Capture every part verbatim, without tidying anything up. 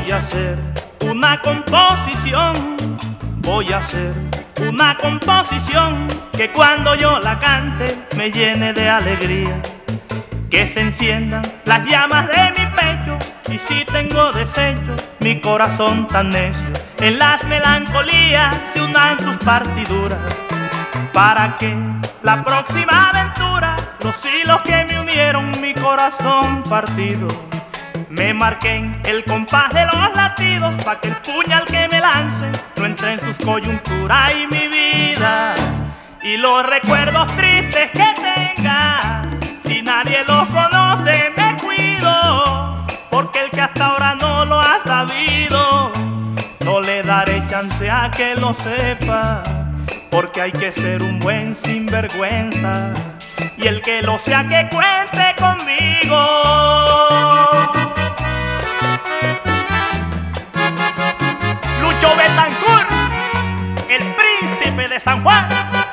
Voy a hacer una composición, voy a hacer una composición que cuando yo la cante me llene de alegría, que se enciendan las llamas de mi pecho y si tengo desecho, mi corazón tan necio, en las melancolías se unan sus partiduras, para que la próxima aventura los hilos que me unieron mi corazón partido me marquen el compás de los latidos, pa' que el puñal que me lance no entre en sus coyunturas y mi vida y los recuerdos tristes que tenga, si nadie los conoce me cuido, porque el que hasta ahora no lo ha sabido no le daré chance a que lo sepa, porque hay que ser un buen sinvergüenza y el que lo sea que cuente conmigo. Lucho Betancourt, el príncipe de San Juan.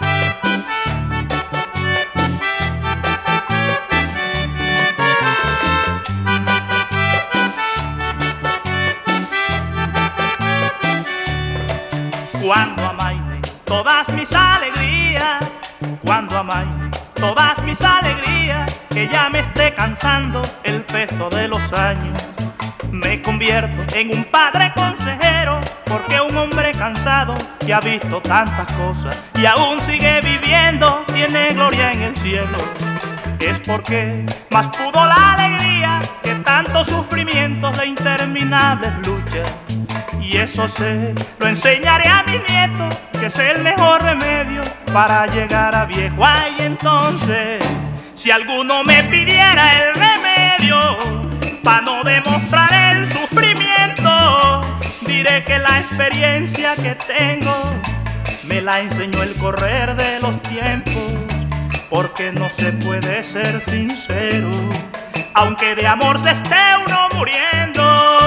Cuando amaine todas mis alegrías, cuando amaine todas mis alegrías, que ya me esté cansando el peso de los años, me convierto en un padre consejero, porque un hombre cansado que ha visto tantas cosas y aún sigue viviendo tiene gloria en el cielo. Es porque más pudo la alegría que tantos sufrimientos de interminables luchas, y eso sé, lo enseñaré a mis nietos, que es el mejor remedio para llegar a viejo. Ay, entonces, si alguno me pidiera el remedio para no demostrar el sufrimiento, diré que la experiencia que tengo me la enseñó el correr de los tiempos, porque no se puede ser sincero aunque de amor se esté uno muriendo.